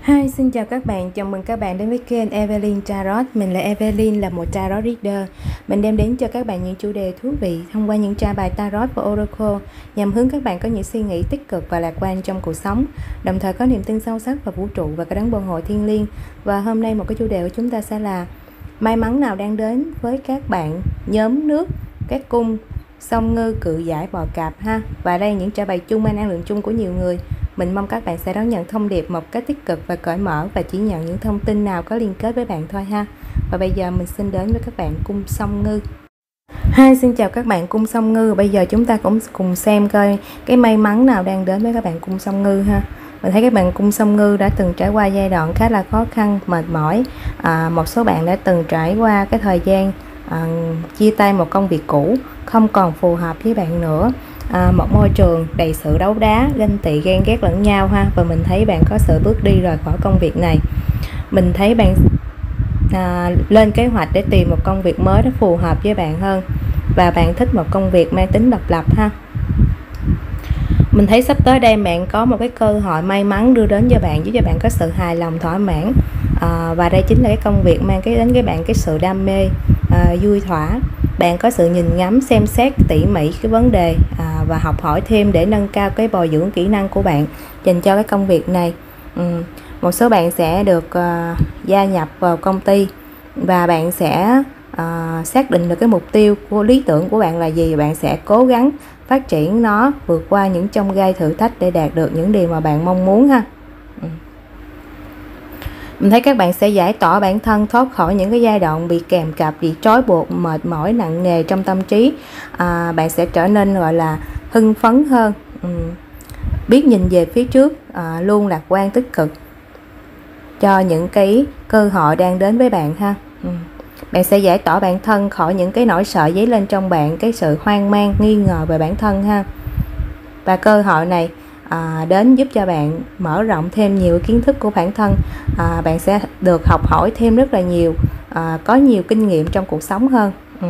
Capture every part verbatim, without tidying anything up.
Hi, xin chào các bạn, chào mừng các bạn đến với kênh Evelyn Tarot. Mình là Evelyn, là một Tarot Reader. Mình đem đến cho các bạn những chủ đề thú vị thông qua những trang bài Tarot và Oracle nhằm hướng các bạn có những suy nghĩ tích cực và lạc quan trong cuộc sống, đồng thời có niềm tin sâu sắc vào vũ trụ và cái đấng bảo hộ thiên liêng. Và hôm nay một cái chủ đề của chúng ta sẽ là may mắn nào đang đến với các bạn nhóm nước, các cung, song ngư, cự giải, bò cạp ha. Và đây những trả bài chung mang năng lượng chung của nhiều người. Mình mong các bạn sẽ đón nhận thông điệp một cách tích cực và cởi mở và chỉ nhận những thông tin nào có liên kết với bạn thôi ha. Và bây giờ mình xin đến với các bạn cung song ngư. Hi, xin chào các bạn cung song ngư. Bây giờ chúng ta cũng cùng xem coi cái may mắn nào đang đến với các bạn cung song ngư ha. Mình thấy các bạn cung song ngư đã từng trải qua giai đoạn khá là khó khăn, mệt mỏi. À, một số bạn đã từng trải qua cái thời gian à, chia tay một công việc cũ không còn phù hợp với bạn nữa. À, một môi trường đầy sự đấu đá, ganh tị, ghen ghét lẫn nhau ha. Và mình thấy bạn có sự bước đi rời khỏi công việc này. Mình thấy bạn à, lên kế hoạch để tìm một công việc mới nó phù hợp với bạn hơn. Và bạn thích một công việc mang tính độc lập ha. Mình thấy sắp tới đây bạn có một cái cơ hội may mắn đưa đến cho bạn, giúp cho bạn có sự hài lòng, thỏa mãn. à, Và đây chính là cái công việc mang cái đến với bạn cái sự đam mê, à, vui thỏa. Bạn có sự nhìn ngắm, xem xét tỉ mỉ cái vấn đề à, và học hỏi thêm để nâng cao cái bồi dưỡng kỹ năng của bạn dành cho cái công việc này. ừ. Một số bạn sẽ được uh, gia nhập vào công ty và bạn sẽ uh, xác định được cái mục tiêu của lý tưởng của bạn là gì. Bạn sẽ cố gắng phát triển nó, vượt qua những chông gai thử thách để đạt được những điều mà bạn mong muốn ha. ừ. Mình thấy các bạn sẽ giải tỏa bản thân, thoát khỏi những cái giai đoạn bị kèm cặp, bị trói buộc, mệt mỏi, nặng nề trong tâm trí. à, Bạn sẽ trở nên gọi là hưng phấn hơn, ừ. biết nhìn về phía trước, à, luôn lạc quan tích cực cho những cái cơ hội đang đến với bạn ha. ừ. Bạn sẽ giải tỏa bản thân khỏi những cái nỗi sợ dấy lên trong bạn, cái sự hoang mang, nghi ngờ về bản thân ha. Và cơ hội này à, đến giúp cho bạn mở rộng thêm nhiều kiến thức của bản thân. à, Bạn sẽ được học hỏi thêm rất là nhiều, à, có nhiều kinh nghiệm trong cuộc sống hơn. ừ.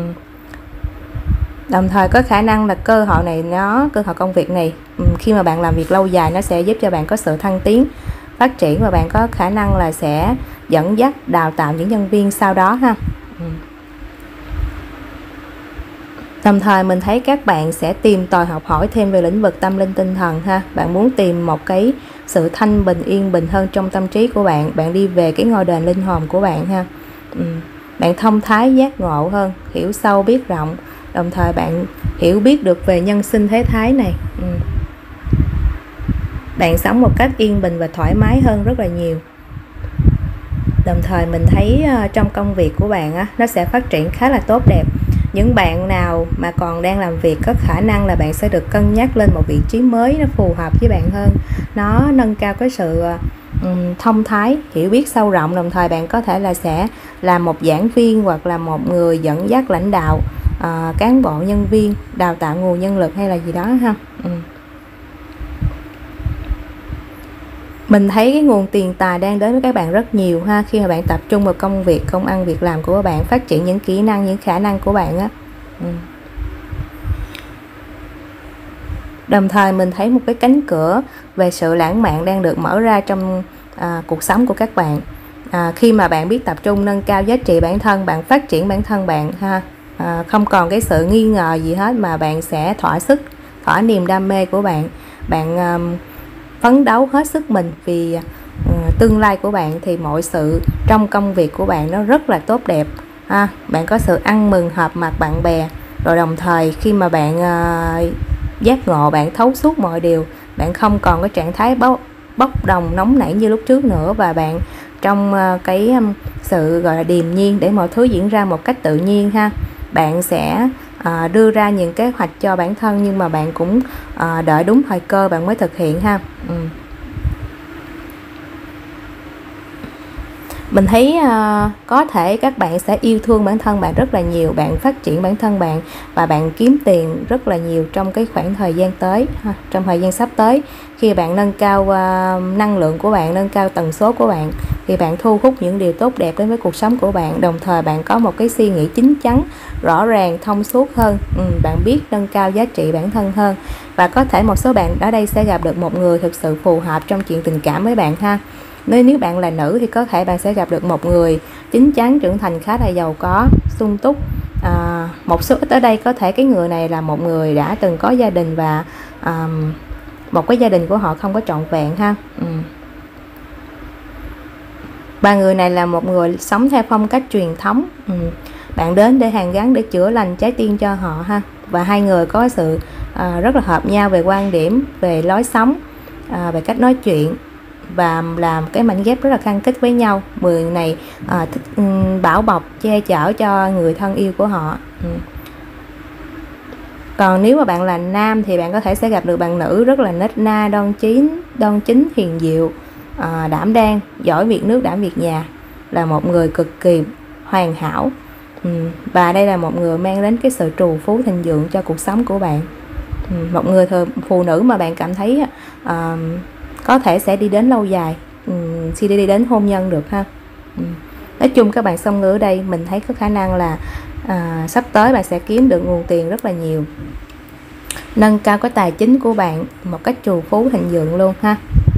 Đồng thời có khả năng là cơ hội này, nó cơ hội công việc này khi mà bạn làm việc lâu dài, nó sẽ giúp cho bạn có sự thăng tiến, phát triển, và bạn có khả năng là sẽ dẫn dắt, đào tạo những nhân viên sau đó ha. ừ. Đồng thời mình thấy các bạn sẽ tìm tòi học hỏi thêm về lĩnh vực tâm linh tinh thần ha. Bạn muốn tìm một cái sự thanh bình, yên bình hơn trong tâm trí của bạn. Bạn đi về cái ngôi đền linh hồn của bạn ha. ừ. Bạn thông thái, giác ngộ hơn, hiểu sâu, biết rộng. Đồng thời bạn hiểu biết được về nhân sinh thế thái này. ừ. Bạn sống một cách yên bình và thoải mái hơn rất là nhiều. Đồng thời mình thấy uh, trong công việc của bạn á, nó sẽ phát triển khá là tốt đẹp. Những bạn nào mà còn đang làm việc có khả năng là bạn sẽ được cân nhắc lên một vị trí mới, nó phù hợp với bạn hơn. Nó nâng cao cái sự um, thông thái, hiểu biết sâu rộng. Đồng thời bạn có thể là sẽ là một giảng viên hoặc là một người dẫn dắt, lãnh đạo uh, cán bộ, nhân viên, đào tạo nguồn nhân lực hay là gì đó ha. ừ. Mình thấy cái nguồn tiền tài đang đến với các bạn rất nhiều ha, khi mà bạn tập trung vào công việc, công ăn việc làm của các bạn, phát triển những kỹ năng, những khả năng của bạn á. ừ. Đồng thời mình thấy một cái cánh cửa về sự lãng mạn đang được mở ra trong à, cuộc sống của các bạn. à, Khi mà bạn biết tập trung nâng cao giá trị bản thân, bạn phát triển bản thân bạn ha. à, Không còn cái sự nghi ngờ gì hết, mà bạn sẽ thỏa sức, thỏa niềm đam mê của bạn. Bạn um, phấn đấu hết sức mình vì uh, tương lai của bạn. Thì mọi sự trong công việc của bạn nó rất là tốt đẹp ha. Bạn có sự ăn mừng hợp mặt bạn bè. Rồi đồng thời khi mà bạn uh, giác ngộ, bạn thấu suốt mọi điều, bạn không còn cái trạng thái bốc, bốc đồng nóng nảy như lúc trước nữa. Và bạn trong uh, cái um, sự gọi là điềm nhiên để mọi thứ diễn ra một cách tự nhiên ha. Bạn sẽ À, đưa ra những kế hoạch cho bản thân, nhưng mà bạn cũng à, đợi đúng thời cơ bạn mới thực hiện ha. ừ. Mình thấy à, có thể các bạn sẽ yêu thương bản thân bạn rất là nhiều. Bạn phát triển bản thân bạn và bạn kiếm tiền rất là nhiều trong cái khoảng thời gian tới ha. Trong thời gian sắp tới, khi bạn nâng cao à, năng lượng của bạn, nâng cao tần số của bạn, thì bạn thu hút những điều tốt đẹp đến với cuộc sống của bạn. Đồng thời bạn có một cái suy nghĩ chín chắn, rõ ràng, thông suốt hơn. ừ, Bạn biết nâng cao giá trị bản thân hơn. Và có thể một số bạn ở đây sẽ gặp được một người thực sự phù hợp trong chuyện tình cảm với bạn ha. Nếu nếu bạn là nữ thì có thể bạn sẽ gặp được một người chín chắn, trưởng thành, khá là giàu có, sung túc. à, Một số ít ở đây có thể cái người này là một người đã từng có gia đình và à, một cái gia đình của họ không có trọn vẹn ha. ừ. Ba người này là một người sống theo phong cách truyền thống. ừ. Bạn đến để hàn gắn, để chữa lành trái tim cho họ ha. Và hai người có sự à, rất là hợp nhau về quan điểm, về lối sống, à, về cách nói chuyện, và làm cái mảnh ghép rất là khăng khít với nhau. Người này à, thích um, bảo bọc, che chở cho người thân yêu của họ. ừ. Còn nếu mà bạn là nam thì bạn có thể sẽ gặp được bạn nữ rất là nết na, đoan chính, đoan chính, hiền diệu, à, đảm đang, giỏi việc nước, đảm việc nhà, là một người cực kỳ hoàn hảo. ừ. Và đây là một người mang đến cái sự trù phú thịnh vượng cho cuộc sống của bạn. ừ. Một người thường, phụ nữ mà bạn cảm thấy à, có thể sẽ đi đến lâu dài, ừ, sẽ đi đến hôn nhân được ha. ừ. Nói chung các bạn song ngữ ở đây mình thấy có khả năng là à, sắp tới bạn sẽ kiếm được nguồn tiền rất là nhiều, nâng cao cái tài chính của bạn một cách trù phú thịnh vượng luôn ha.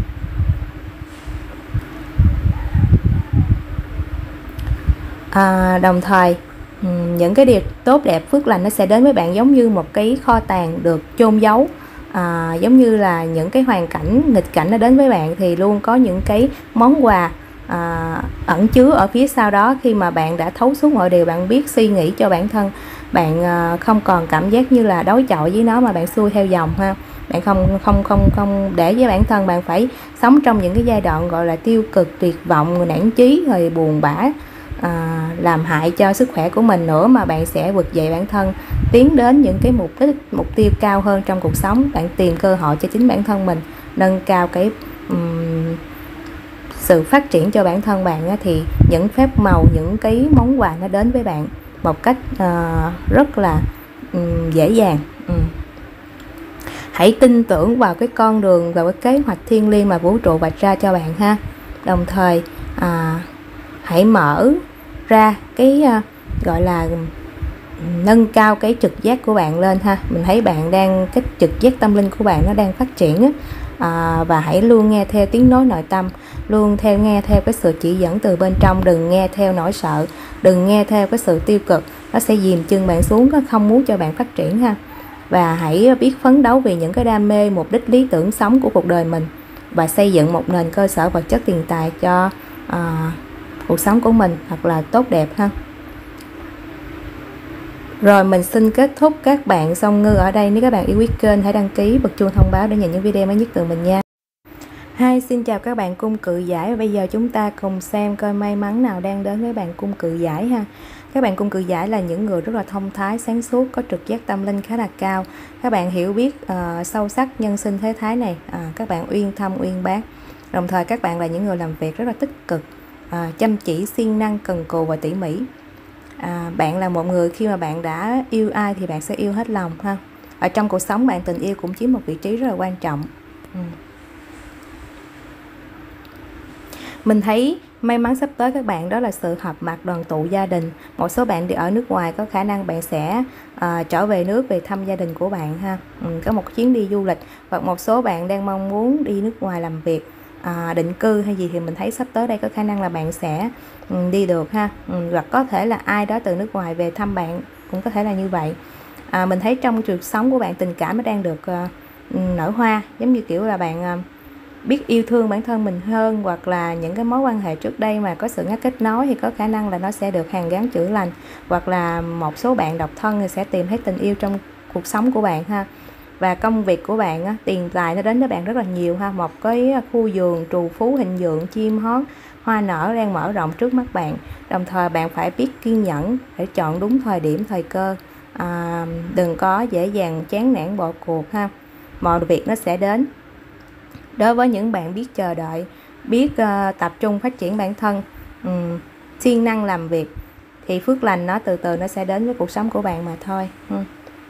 à, Đồng thời những cái điều tốt đẹp, phước lành nó sẽ đến với bạn giống như một cái kho tàng được chôn giấu. À, giống như là những cái hoàn cảnh nghịch cảnh nó đến với bạn thì luôn có những cái món quà à, ẩn chứa ở phía sau đó. Khi mà bạn đã thấu suốt mọi điều, bạn biết suy nghĩ cho bản thân bạn, à, không còn cảm giác như là đối chọi với nó mà bạn xuôi theo dòng ha. Bạn không không không không để với bản thân bạn phải sống trong những cái giai đoạn gọi là tiêu cực, tuyệt vọng, nản chí, rồi buồn bã, à, làm hại cho sức khỏe của mình nữa, mà bạn sẽ vực dậy bản thân, tiến đến những cái mục đích, mục tiêu cao hơn trong cuộc sống. Bạn tìm cơ hội cho chính bản thân mình, nâng cao cái um, sự phát triển cho bản thân bạn á, thì những phép màu, những cái món quà nó đến với bạn một cách uh, rất là um, dễ dàng. um. Hãy tin tưởng vào cái con đường và cái kế hoạch thiêng liêng mà vũ trụ vạch ra cho bạn ha. Đồng thời à, hãy mở ra cái uh, gọi là nâng cao cái trực giác của bạn lên ha. Mình thấy bạn đang, cái trực giác tâm linh của bạn nó đang phát triển á. À, và hãy luôn nghe theo tiếng nói nội tâm, luôn theo nghe theo cái sự chỉ dẫn từ bên trong. Đừng nghe theo nỗi sợ, đừng nghe theo cái sự tiêu cực, nó sẽ dìm chân bạn xuống, nó không muốn cho bạn phát triển ha. Và hãy biết phấn đấu vì những cái đam mê, mục đích, lý tưởng sống của cuộc đời mình, và xây dựng một nền cơ sở vật chất tiền tài cho à, cuộc sống của mình thật là tốt đẹp ha. Rồi mình xin kết thúc các bạn song ngư ở đây. Nếu các bạn yêu quý kênh, hãy đăng ký, bật chuông thông báo để nhận những video mới nhất từ mình nha. Hi, xin chào các bạn cung cự giải. Và bây giờ chúng ta cùng xem coi may mắn nào đang đến với bạn cung cự giải ha. Các bạn cung cự giải là những người rất là thông thái, sáng suốt, có trực giác tâm linh khá là cao. Các bạn hiểu biết uh, sâu sắc nhân sinh thế thái này. À, các bạn uyên thâm, uyên bác. Đồng thời các bạn là những người làm việc rất là tích cực, uh, chăm chỉ, siêng năng, cần cù và tỉ mỉ. À, bạn là một người khi mà bạn đã yêu ai thì bạn sẽ yêu hết lòng ha. Ở trong cuộc sống bạn, tình yêu cũng chiếm một vị trí rất là quan trọng. ừ. Mình thấy may mắn sắp tới các bạn đó là sự hợp mặt, đoàn tụ gia đình. Một số bạn đi ở nước ngoài, có khả năng bạn sẽ uh, trở về nước, về thăm gia đình của bạn ha. ừ, Có một chuyến đi du lịch. Hoặc một số bạn đang mong muốn đi nước ngoài làm việc, à, định cư hay gì, thì mình thấy sắp tới đây có khả năng là bạn sẽ ừ, đi được ha. ừ, Hoặc có thể là ai đó từ nước ngoài về thăm bạn, cũng có thể là như vậy. à, Mình thấy trong cuộc sống của bạn, tình cảm nó đang được uh, nở hoa. Giống như kiểu là bạn uh, biết yêu thương bản thân mình hơn, hoặc là những cái mối quan hệ trước đây mà có sự ngắt kết nối thì có khả năng là nó sẽ được hàn gắn chữa lành. Hoặc là một số bạn độc thân thì sẽ tìm thấy tình yêu trong cuộc sống của bạn ha. Và công việc của bạn á, tiền tài nó đến với bạn rất là nhiều ha. Một cái khu vườn trù phú thịnh vượng, chim hót, hoa nở đang mở rộng trước mắt bạn. Đồng thời bạn phải biết kiên nhẫn để chọn đúng thời điểm, thời cơ. à, Đừng có dễ dàng chán nản bỏ cuộc ha. Mọi việc nó sẽ đến. Đối với những bạn biết chờ đợi, biết uh, tập trung phát triển bản thân, um, siêng năng làm việc, thì phước lành nó từ từ nó sẽ đến với cuộc sống của bạn mà thôi. hmm.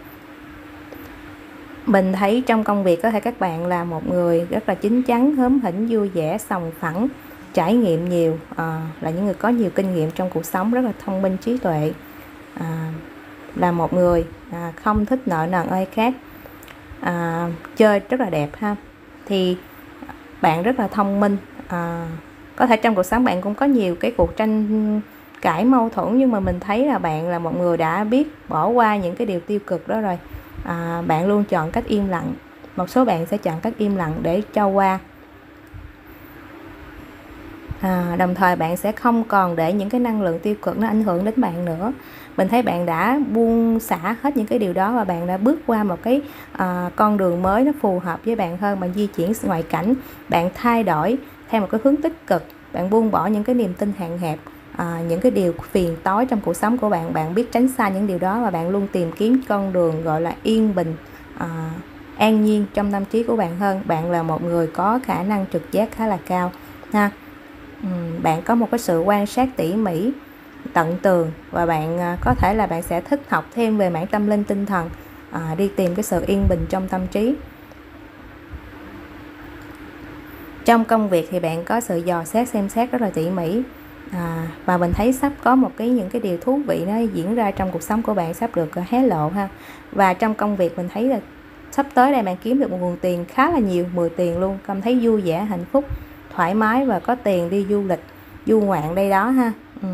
Mình thấy trong công việc có thể các bạn là một người rất là chín chắn, hớm hỉnh, vui vẻ, sòng phẳng, trải nghiệm nhiều, à, là những người có nhiều kinh nghiệm trong cuộc sống, rất là thông minh trí tuệ, à, là một người à, không thích nợ nần ai khác, à, chơi rất là đẹp ha. Thì bạn rất là thông minh, à, có thể trong cuộc sống bạn cũng có nhiều cái cuộc tranh cãi mâu thuẫn, nhưng mà mình thấy là bạn là một người đã biết bỏ qua những cái điều tiêu cực đó rồi. À, bạn luôn chọn cách im lặng. Một số bạn sẽ chọn cách im lặng để cho qua. À, đồng thời bạn sẽ không còn để những cái năng lượng tiêu cực nó ảnh hưởng đến bạn nữa. Mình thấy bạn đã buông xả hết những cái điều đó và bạn đã bước qua một cái à, con đường mới nó phù hợp với bạn hơn. Bạn di chuyển ngoại cảnh, bạn thay đổi theo một cái hướng tích cực, bạn buông bỏ những cái niềm tin hạn hẹp, à, những cái điều phiền toái trong cuộc sống của bạn. Bạn biết tránh xa những điều đó và bạn luôn tìm kiếm con đường gọi là yên bình, à, an nhiên trong tâm trí của bạn hơn. Bạn là một người có khả năng trực giác khá là cao ha. Bạn có một cái sự quan sát tỉ mỉ, tận tường, và bạn có thể là bạn sẽ thích học thêm về mảng tâm linh tinh thần, à, đi tìm cái sự yên bình trong tâm trí. Trong công việc thì bạn có sự dò xét xem xét rất là tỉ mỉ, à, và mình thấy sắp có một cái những cái điều thú vị nó diễn ra trong cuộc sống của bạn, sắp được hé lộ ha. Và trong công việc mình thấy là sắp tới đây bạn kiếm được một nguồn tiền khá là nhiều, mười tiền luôn, cảm thấy vui vẻ, hạnh phúc, thoải mái và có tiền đi du lịch, du ngoạn đây đó ha. Ừ.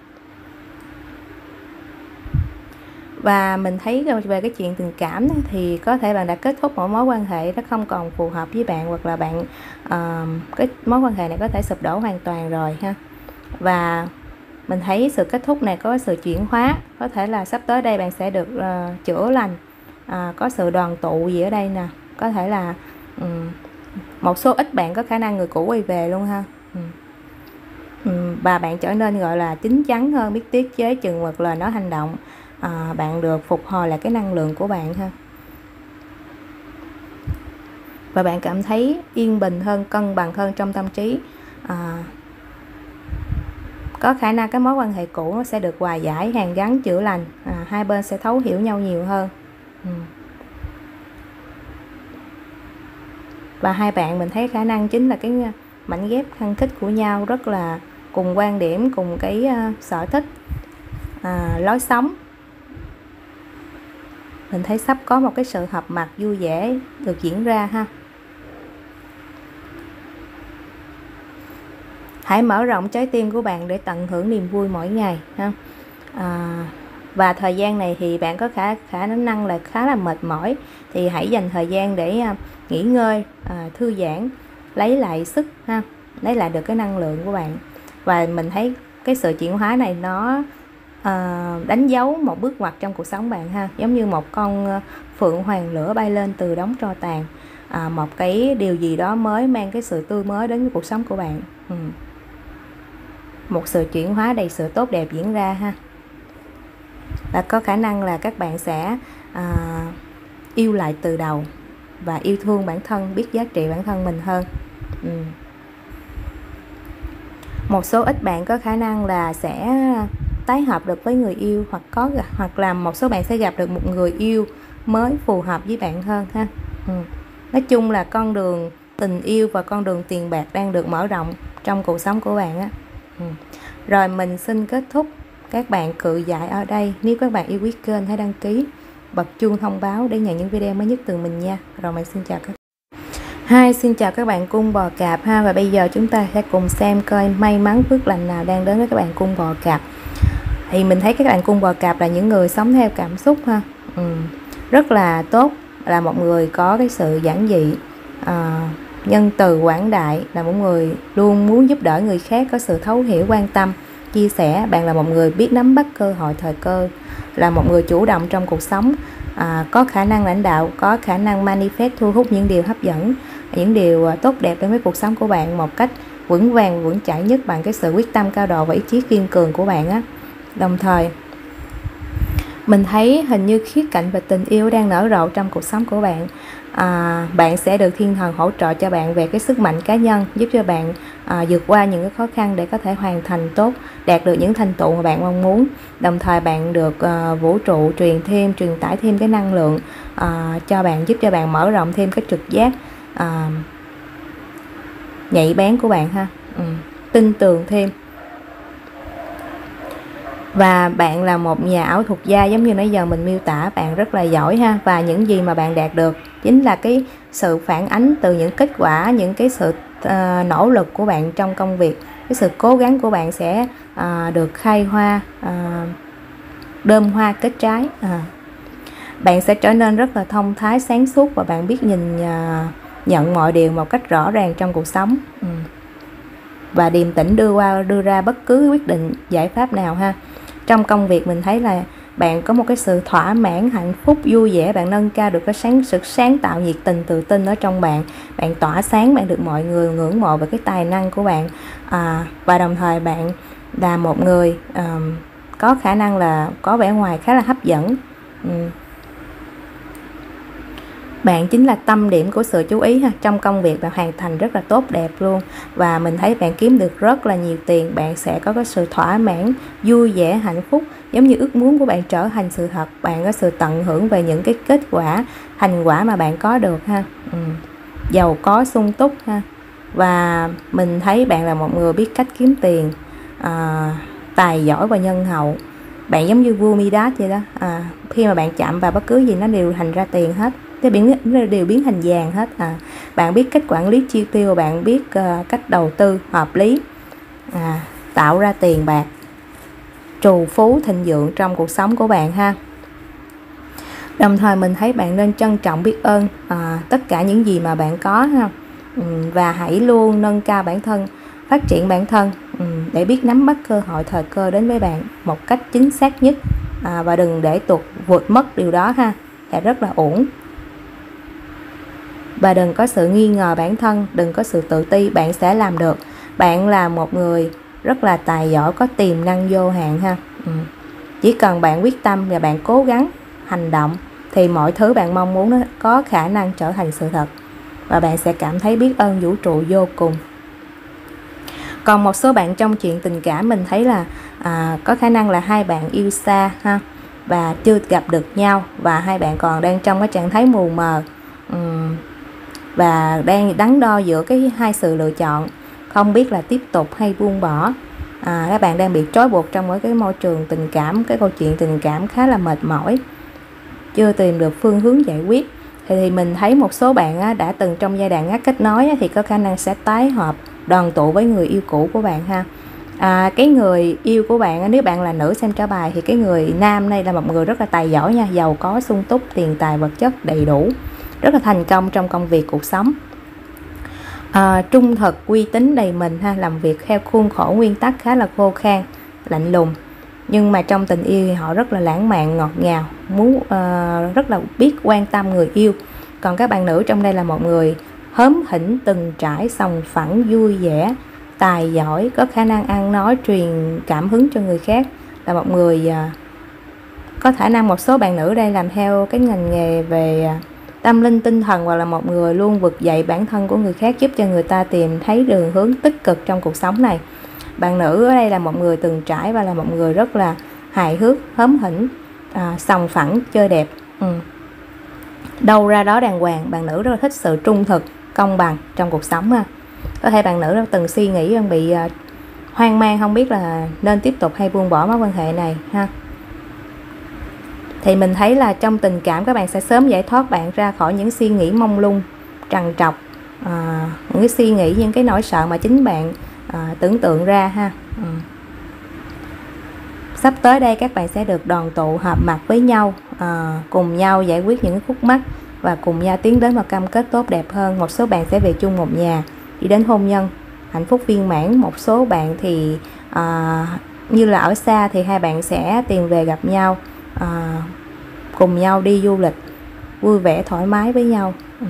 Và mình thấy về cái chuyện tình cảm thì có thể bạn đã kết thúc một mối quan hệ nó không còn phù hợp với bạn, hoặc là bạn uh, cái mối quan hệ này có thể sụp đổ hoàn toàn rồi ha. Và mình thấy sự kết thúc này có sự chuyển hóa, có thể là sắp tới đây bạn sẽ được uh, chữa lành, uh, có sự đoàn tụ gì ở đây nè, có thể là um, một số ít bạn có khả năng người cũ quay về luôn ha. Ừ. Ừ, và bạn trở nên gọi là chín chắn hơn, biết tiết chế chừng mực lời nói hành động, à, bạn được phục hồi lại cái năng lượng của bạn ha. Và bạn cảm thấy yên bình hơn, cân bằng hơn trong tâm trí, à, có khả năng cái mối quan hệ cũ nó sẽ được hòa giải, hàn gắn, chữa lành, à, hai bên sẽ thấu hiểu nhau nhiều hơn. Ừ. Và hai bạn mình thấy khả năng chính là cái mảnh ghép khăng khít của nhau, rất là cùng quan điểm, cùng cái uh, sở thích, à, lối sống. Mình thấy sắp có một cái sự hợp mặt vui vẻ được diễn ra ha. Hãy mở rộng trái tim của bạn để tận hưởng niềm vui mỗi ngày ha. À, và thời gian này thì bạn có khả khả năng là khá là mệt mỏi, thì hãy dành thời gian để uh, nghỉ ngơi, uh, thư giãn, lấy lại sức ha, lấy lại được cái năng lượng của bạn. Và mình thấy cái sự chuyển hóa này nó uh, đánh dấu một bước ngoặt trong cuộc sống bạn ha, giống như một con phượng hoàng lửa bay lên từ đống tro tàn, uh, một cái điều gì đó mới mang cái sự tươi mới đến với cuộc sống của bạn. Ừ. Một sự chuyển hóa đầy sự tốt đẹp diễn ra ha. Và có khả năng là các bạn sẽ uh, yêu lại từ đầu và yêu thương bản thân, biết giá trị bản thân mình hơn. Ừ. Một số ít bạn có khả năng là sẽ tái hợp được với người yêu, hoặc có hoặc là một số bạn sẽ gặp được một người yêu mới phù hợp với bạn hơn ha. Ừ. Nói chung là con đường tình yêu và con đường tiền bạc đang được mở rộng trong cuộc sống của bạn á. Ừ. Rồi mình xin kết thúc các bạn cự giải ở đây. Nếu các bạn yêu quý kênh, hãy đăng ký, bật chuông thông báo để nhận những video mới nhất từ mình nha. Rồi mình xin chào các bạn. Hi, xin chào các bạn cung bò cạp ha. Và bây giờ chúng ta sẽ cùng xem coi may mắn phước lành nào đang đến với các bạn cung bò cạp. Thì mình thấy các bạn cung bò cạp là những người sống theo cảm xúc ha. Ừ. Rất là tốt, là một người có cái sự giản dị, à, nhân từ, quảng đại, là một người luôn muốn giúp đỡ người khác, có sự thấu hiểu, quan tâm, chia sẻ. Bạn là một người biết nắm bắt cơ hội, thời cơ, là một người chủ động trong cuộc sống, à, có khả năng lãnh đạo, có khả năng manifest, thu hút những điều hấp dẫn, những điều tốt đẹp đến với cuộc sống của bạn một cách vững vàng, vững chãi nhất bằng cái sự quyết tâm cao độ và ý chí kiên cường của bạn á. Đồng thời mình thấy hình như khía cạnh về tình yêu đang nở rộ trong cuộc sống của bạn. À, bạn sẽ được thiên thần hỗ trợ cho bạn về cái sức mạnh cá nhân, giúp cho bạn à, vượt qua những cái khó khăn để có thể hoàn thành tốt, đạt được những thành tựu mà bạn mong muốn. Đồng thời bạn được à, vũ trụ truyền thêm, truyền tải thêm cái năng lượng à, cho bạn, giúp cho bạn mở rộng thêm cái trực giác à, nhạy bén của bạn ha. Ừ. tin tưởng thêm. Và bạn là một nhà ảo thuật gia, giống như nãy giờ mình miêu tả, bạn rất là giỏi ha. Và những gì mà bạn đạt được chính là cái sự phản ánh từ những kết quả, những cái sự uh, nỗ lực của bạn trong công việc. Cái sự cố gắng của bạn sẽ uh, được khai hoa, uh, đơm hoa kết trái. uh. Bạn sẽ trở nên rất là thông thái, sáng suốt, và bạn biết nhìn uh, nhận mọi điều một cách rõ ràng trong cuộc sống. ừ. Và điềm tĩnh đưa qua đưa ra bất cứ quyết định giải pháp nào ha. Trong công việc mình thấy là bạn có một cái sự thỏa mãn, hạnh phúc, vui vẻ. Bạn nâng cao được cái sáng sự sáng tạo, nhiệt tình, tự tin ở trong bạn. Bạn tỏa sáng, bạn được mọi người ngưỡng mộ về cái tài năng của bạn. à, Và đồng thời bạn là một người à, có khả năng là có vẻ ngoài khá là hấp dẫn. ừ. Bạn chính là tâm điểm của sự chú ý ha. Trong công việc bạn hoàn thành rất là tốt đẹp luôn. Và mình thấy bạn kiếm được rất là nhiều tiền. Bạn sẽ có cái sự thỏa mãn, vui vẻ, hạnh phúc. Giống như ước muốn của bạn trở thành sự thật. Bạn có sự tận hưởng về những cái kết quả, thành quả mà bạn có được ha. ừ. Giàu có, sung túc ha. Và mình thấy bạn là một người biết cách kiếm tiền, à, tài giỏi và nhân hậu. Bạn giống như vua Midas vậy đó. à, Khi mà bạn chạm vào bất cứ gì nó đều thành ra tiền hết, cái biến đều biến thành vàng hết. à. Bạn biết cách quản lý chi tiêu, bạn biết uh, cách đầu tư hợp lý, à, tạo ra tiền bạc, trù phú thịnh vượng trong cuộc sống của bạn ha. Đồng thời mình thấy bạn nên trân trọng, biết ơn à, tất cả những gì mà bạn có ha. ừ, Và hãy luôn nâng cao bản thân, phát triển bản thân, ừ, để biết nắm bắt cơ hội, thời cơ đến với bạn một cách chính xác nhất. à, Và đừng để tuột vượt mất điều đó ha, sẽ rất là uổng. Và đừng có sự nghi ngờ bản thân, đừng có sự tự ti, bạn sẽ làm được. Bạn là một người rất là tài giỏi, có tiềm năng vô hạn ha. ừ. Chỉ cần bạn quyết tâm và bạn cố gắng hành động thì mọi thứ bạn mong muốn nó có khả năng trở thành sự thật. Và bạn sẽ cảm thấy biết ơn vũ trụ vô cùng. Còn một số bạn trong chuyện tình cảm mình thấy là à, có khả năng là hai bạn yêu xa ha, và chưa gặp được nhau, và hai bạn còn đang trong cái trạng thái mù mờ, uhm, và đang đắn đo giữa cái hai sự lựa chọn, không biết là tiếp tục hay buông bỏ. à, Các bạn đang bị trói buộc trong một cái môi trường tình cảm, cái câu chuyện tình cảm khá là mệt mỏi, chưa tìm được phương hướng giải quyết. Thì, thì mình thấy một số bạn á, đã từng trong giai đoạn ngắt kết nối á, thì có khả năng sẽ tái hợp, đoàn tụ với người yêu cũ của bạn ha. à, Cái người yêu của bạn á, nếu bạn là nữ xem trả bài, thì cái người nam này là một người rất là tài giỏi nha, giàu có, sung túc, tiền tài vật chất đầy đủ, rất là thành công trong công việc, cuộc sống. à, Trung thực, uy tín, đầy mình ha, làm việc theo khuôn khổ nguyên tắc, khá là khô khan, lạnh lùng. Nhưng mà trong tình yêu thì họ rất là lãng mạn, ngọt ngào, muốn uh, rất là biết quan tâm người yêu. Còn các bạn nữ trong đây là một người hớm hỉnh, từng trải, sòng phẳng, vui vẻ, tài giỏi, có khả năng ăn nói, truyền cảm hứng cho người khác. Là một người uh, có khả năng một số bạn nữ đây làm theo cái ngành nghề về uh, tâm linh tinh thần, hoặc là một người luôn vực dậy bản thân của người khác, giúp cho người ta tìm thấy đường hướng tích cực trong cuộc sống này. Bạn nữ ở đây là một người từng trải và là một người rất là hài hước, hớm hỉnh, à, sòng phẳng, chơi đẹp. ừ. Đâu ra đó đàng hoàng. Bạn nữ rất là thích sự trung thực, công bằng trong cuộc sống ha. Có thể bạn nữ đã từng suy nghĩ, đang bị uh, hoang mang, không biết là nên tiếp tục hay buông bỏ mối quan hệ này ha. Thì mình thấy là trong tình cảm các bạn sẽ sớm giải thoát bạn ra khỏi những suy nghĩ mông lung, trằn trọc, à, những cái suy nghĩ, những cái nỗi sợ mà chính bạn À, tưởng tượng ra ha. ừ. Sắp tới đây các bạn sẽ được đoàn tụ, hợp mặt với nhau, à, cùng nhau giải quyết những khúc mắc và cùng nhau tiến đến một cam kết tốt đẹp hơn. Một số bạn sẽ về chung một nhà, đi đến hôn nhân hạnh phúc viên mãn. Một số bạn thì à, như là ở xa thì hai bạn sẽ tìm về gặp nhau, à, cùng nhau đi du lịch vui vẻ thoải mái với nhau. ừ.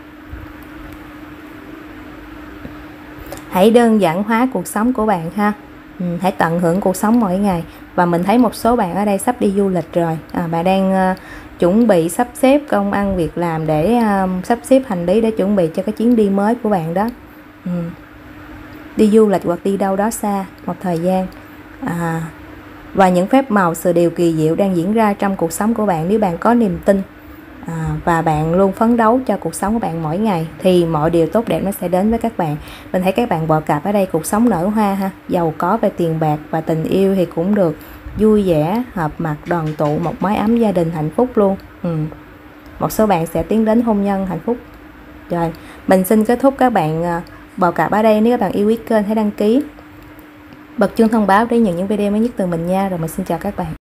Hãy đơn giản hóa cuộc sống của bạn ha. ừ, Hãy tận hưởng cuộc sống mỗi ngày. Và mình thấy một số bạn ở đây sắp đi du lịch rồi. à, Bạn đang uh, chuẩn bị sắp xếp công ăn việc làm để uh, sắp xếp hành lý để chuẩn bị cho cái chuyến đi mới của bạn đó. ừ. Đi du lịch hoặc đi đâu đó xa một thời gian. à, Và những phép màu, sự điều kỳ diệu đang diễn ra trong cuộc sống của bạn nếu bạn có niềm tin. à, và bạn luôn phấn đấu cho cuộc sống của bạn mỗi ngày thì mọi điều tốt đẹp nó sẽ đến với các bạn. Mình thấy các bạn bọ cạp ở đây cuộc sống nở hoa ha, giàu có về tiền bạc và tình yêu thì cũng được vui vẻ, hợp mặt, đoàn tụ, một mái ấm gia đình hạnh phúc luôn. ừ. Một số bạn sẽ tiến đến hôn nhân hạnh phúc. Rồi, mình xin kết thúc các bạn bọ cạp ở đây. Nếu các bạn yêu quý kênh hãy đăng ký, bật chuông thông báo để nhận những video mới nhất từ mình nha. Rồi mình xin chào các bạn.